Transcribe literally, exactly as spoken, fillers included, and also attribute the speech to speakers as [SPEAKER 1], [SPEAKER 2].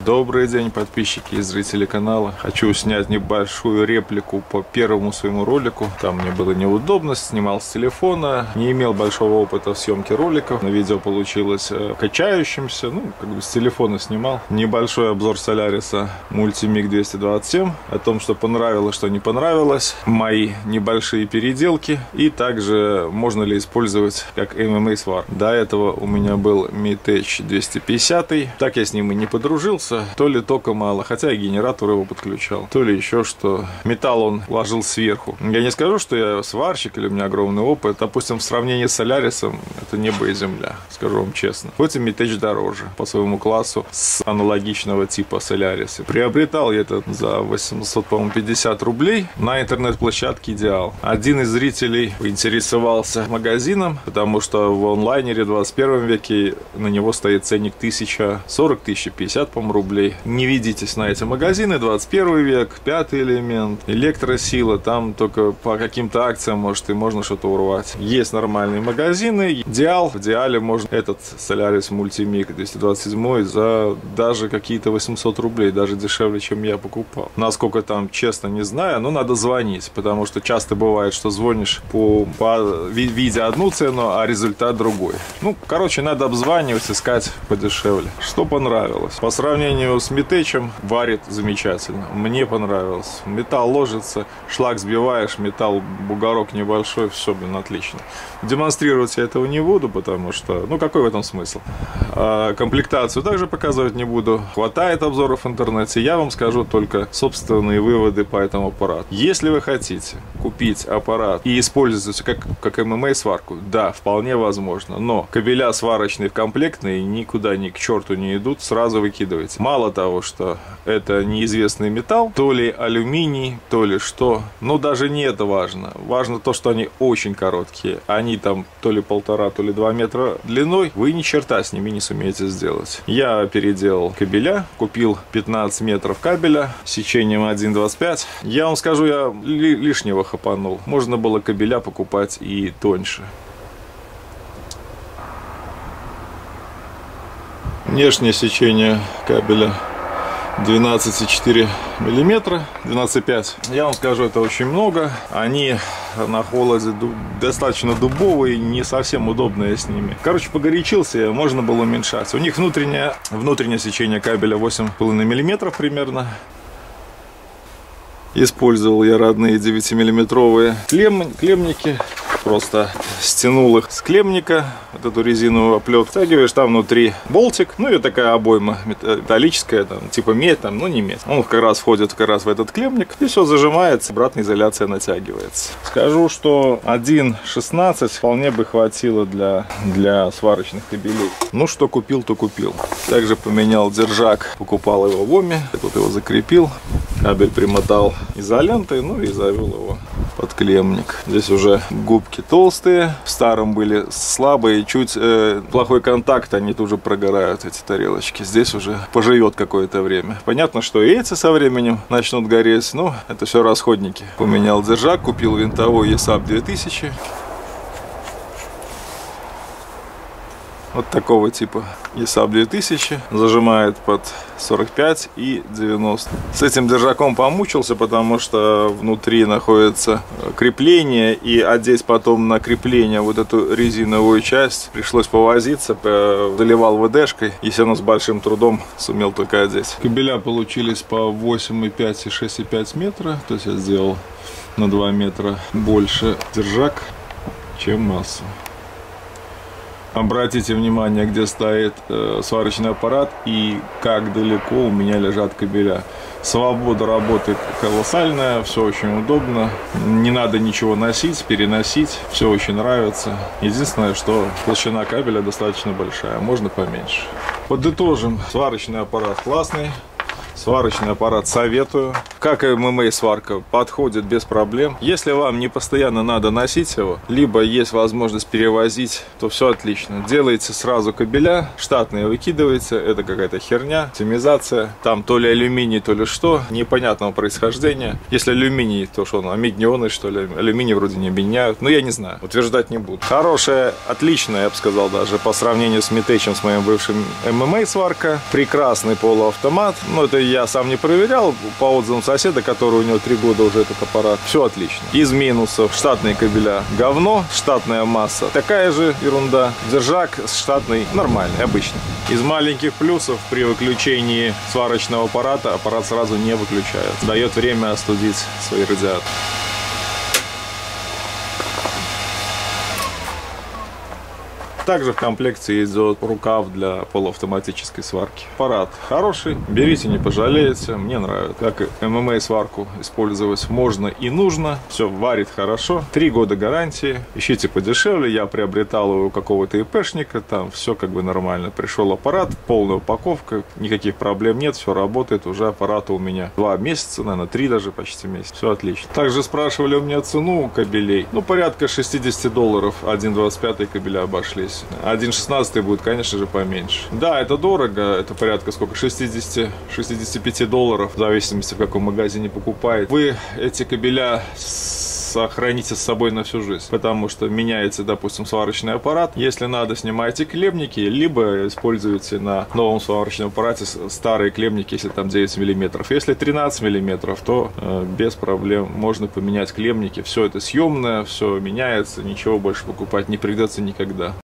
[SPEAKER 1] Добрый день, подписчики и зрители канала. Хочу снять небольшую реплику по первому своему ролику. Там мне было неудобно, снимал с телефона, не имел большого опыта в съемке роликов. На видео получилось э, качающимся, ну, как бы с телефона снимал. Небольшой обзор Соляриса Multimig двести двадцать семь, о том, что понравилось, что не понравилось, мои небольшие переделки и также можно ли использовать как эм эм эй свар. До этого у меня был Mitech двести пятьдесят, так я с ним и не подружился. То ли тока мало, хотя и генератор его подключал, то ли еще что. Металл он ложил сверху. Я не скажу, что я сварщик или у меня огромный опыт. Допустим, в сравнении с Солярисом это небо и земля, скажу вам честно. Хоть и Mitech дороже по своему классу с аналогичного типа Соляриса. Приобретал я это за восемьсот пятьдесят рублей на интернет-площадке Идеал. Один из зрителей интересовался магазином, потому что в онлайнере в двадцать первом веке на него стоит ценник тысяча сорок, тысяча пятьдесят, по-моему, рублей. Не ведитесь на эти магазины. двадцать первый век, пятый элемент, электросила. Там только по каким-то акциям, может, и можно что-то урвать. Есть нормальные магазины. Идеал. В Идеале можно этот Solaris Multimig двести двадцать семь за даже какие-то восемьсот рублей, даже дешевле, чем я покупал. Насколько там, честно, не знаю, но надо звонить, потому что часто бывает, что звонишь по, по видя одну цену, а результат другой. Ну, короче, надо обзванивать, искать подешевле. Что понравилось? По сравнению с Mitech варит замечательно. Мне понравилось. Металл ложится, шлак сбиваешь, металл, бугорок небольшой, все, блин, отлично. Демонстрировать я этого не буду, потому что, ну, какой в этом смысл? А, комплектацию также показывать не буду. Хватает обзоров в интернете. Я вам скажу только собственные выводы по этому аппарату. Если вы хотите купить аппарат и использовать как, как эм эм эй сварку, да, вполне возможно. Но кабеля сварочные в комплектные никуда ни к черту не идут, сразу выкидывайте. Мало того, что это неизвестный металл, то ли алюминий, то ли что, но даже не это важно. Важно то, что они очень короткие. Они там то ли полтора, то ли два метра длиной. Вы ни черта с ними не сумеете сделать. Я переделал кабеля, купил пятнадцать метров кабеля с сечением один двадцать пять. Я вам скажу, я ли, лишнего хапанул. Можно было кабеля покупать и тоньше. Внешнее сечение кабеля двенадцать и четыре миллиметра, двенадцать и пять. Я вам скажу, это очень много. Они на холоде достаточно дубовые, не совсем удобные с ними. Короче, погорячился, можно было уменьшать. У них внутреннее, внутреннее сечение кабеля восемь и пять миллиметров примерно. Использовал я родные девятимиллиметровые клем, клемники. Просто стянул их с клемника, вот эту резиновую оплетку. Втягиваешь, там внутри болтик, ну и такая обойма металлическая, там, типа медь, там, ну не медь. Он как раз входит как раз в этот клемник, и все зажимается, обратная изоляция натягивается. Скажу, что один шестнадцать вполне бы хватило для, для сварочных кабелей. Ну что купил, то купил. Также поменял держак, покупал его в Оме, тут его закрепил, кабель примотал изолентой, ну и завел его под клемник. Здесь уже губки толстые, в старом были слабые, чуть э, плохой контакт, они тут же прогорают, эти тарелочки. Здесь уже поживет какое-то время. Понятно, что и эти со временем начнут гореть, но это все расходники. Поменял держак, купил винтовой и эс эй пи две тысячи. Вот такого типа и эс эй пи две тысячи, зажимает под сорок пять и девяносто. С этим держаком помучился, потому что внутри находится крепление, и одеть потом на крепление вот эту резиновую часть пришлось повозиться, заливал вэ дэ-шкой, и все равно с большим трудом сумел только одеть. Кабеля получились по восемь и пять и шесть и пять метра, то есть я сделал на два метра больше держак, чем масса. Обратите внимание, где стоит э, сварочный аппарат и как далеко у меня лежат кабеля. Свобода работы колоссальная, все очень удобно. Не надо ничего носить, переносить. Все очень нравится. Единственное, что толщина кабеля достаточно большая, можно поменьше. Подытожим. Сварочный аппарат классный. Сварочный аппарат советую. как и эм эм а-сварка, подходит без проблем. Если вам не постоянно надо носить его, либо есть возможность перевозить, то все отлично. Делаете сразу кабеля, штатные выкидываете, это какая-то херня, оптимизация. Там то ли алюминий, то ли что, непонятного происхождения. Если алюминий, то что он, амиднионный, что ли? Алюминий вроде не меняют, но я не знаю, утверждать не буду. Хорошая, отличная, я бы сказал, даже по сравнению с Метечем, с моим бывшим эм эм а-сварка. Прекрасный полуавтомат, но это я сам не проверял, по отзывам соседа, который у него три года уже этот аппарат. Все отлично. Из минусов: штатные кабеля говно, штатная масса такая же ерунда, держак штатный нормальный, обычный. Из маленьких плюсов: при выключении сварочного аппарата аппарат сразу не выключает, дает время остудить свои радиаторы. Также в комплекте идет рукав для полуавтоматической сварки. Аппарат хороший, берите, не пожалеете, мне нравится. Как и эм эм а-сварку использовать можно и нужно. Все варит хорошо. Три года гарантии. Ищите подешевле. Я приобретал его у какого-то ИПшника, там все как бы нормально. Пришел аппарат, полная упаковка, никаких проблем нет, все работает. Уже аппарата у меня два месяца, наверное, три даже почти месяца. Все отлично. Также спрашивали у меня цену кабелей. Ну, порядка шестьдесят долларов. один двадцать пять кабеля обошлись. один шестнадцать будет, конечно же, поменьше. Да, это дорого, это порядка сколько? шестьдесят-шестьдесят пять долларов, в зависимости, в каком магазине покупаете. Вы эти кабеля сохраните с собой на всю жизнь, потому что меняется, допустим, сварочный аппарат. Если надо, снимайте клемники, либо используйте на новом сварочном аппарате старые клемники, если там девять миллиметров. Если тринадцать миллиметров, то э, без проблем можно поменять клемники. Все это съемное, все меняется, ничего больше покупать не придется никогда.